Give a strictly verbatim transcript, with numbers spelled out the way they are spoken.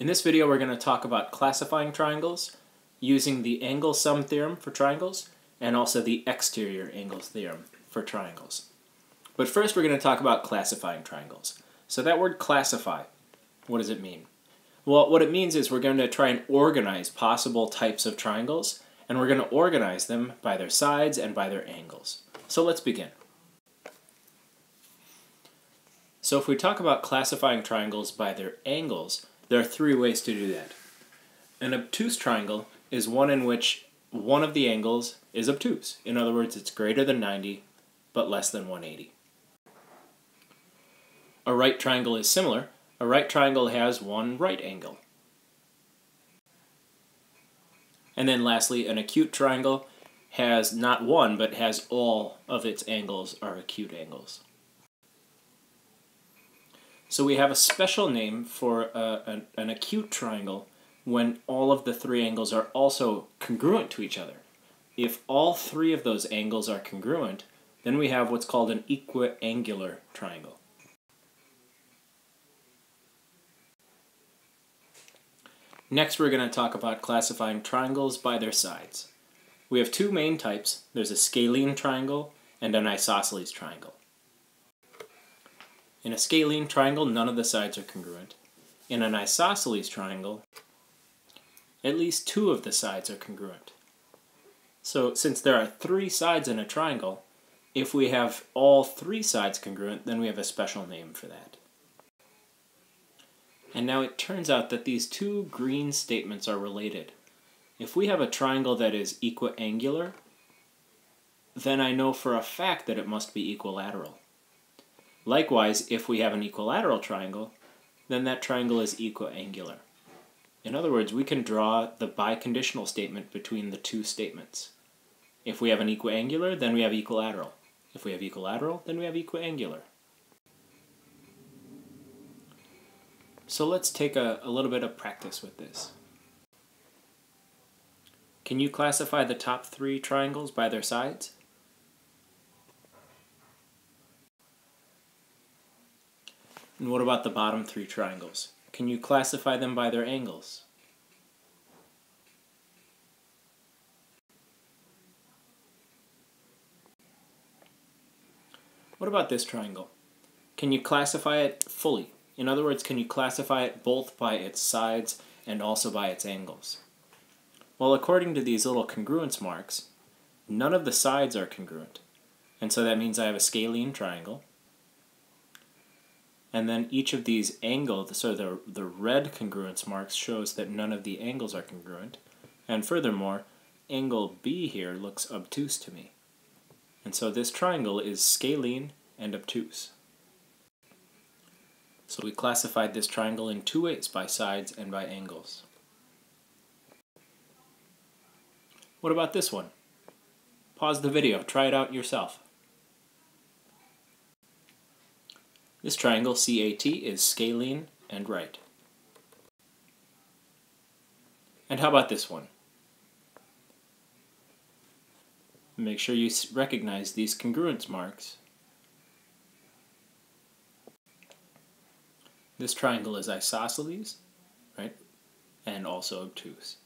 In this video we're going to talk about classifying triangles using the angle sum theorem for triangles and also the exterior angles theorem for triangles. But first we're going to talk about classifying triangles. So that word classify, what does it mean? Well, what it means is we're going to try and organize possible types of triangles, and we're going to organize them by their sides and by their angles. So let's begin. So if we talk about classifying triangles by their angles, there are three ways to do that. An obtuse triangle is one in which one of the angles is obtuse. In other words, it's greater than ninety, but less than one hundred eighty. A right triangle is similar. A right triangle has one right angle. And then lastly, an acute triangle has not one, but has all of its angles are acute angles. So we have a special name for uh, an, an acute triangle when all of the three angles are also congruent to each other. If all three of those angles are congruent, then we have what's called an equiangular triangle. Next, we're going to talk about classifying triangles by their sides. We have two main types. There's a scalene triangle and an isosceles triangle. In a scalene triangle, none of the sides are congruent. In an isosceles triangle, at least two of the sides are congruent. So since there are three sides in a triangle, if we have all three sides congruent, then we have a special name for that. And now it turns out that these two green statements are related. If we have a triangle that is equiangular, then I know for a fact that it must be equilateral. Likewise, if we have an equilateral triangle, then that triangle is equiangular. In other words, we can draw the biconditional statement between the two statements. If we have an equiangular, then we have equilateral. If we have equilateral, then we have equiangular. So let's take a, a little bit of practice with this. Can you classify the top three triangles by their sides? And what about the bottom three triangles? Can you classify them by their angles? What about this triangle? Can you classify it fully? In other words, can you classify it both by its sides and also by its angles? Well, according to these little congruence marks, none of the sides are congruent. And so that means I have a scalene triangle. And then each of these angles, so the, the red congruence marks shows that none of the angles are congruent. And furthermore, angle B here looks obtuse to me. And so this triangle is scalene and obtuse. So we classified this triangle in two ways, by sides and by angles. What about this one? Pause the video, try it out yourself. This triangle, C A T, is scalene and right. And how about this one? Make sure you recognize these congruence marks. This triangle is isosceles, right, and also obtuse.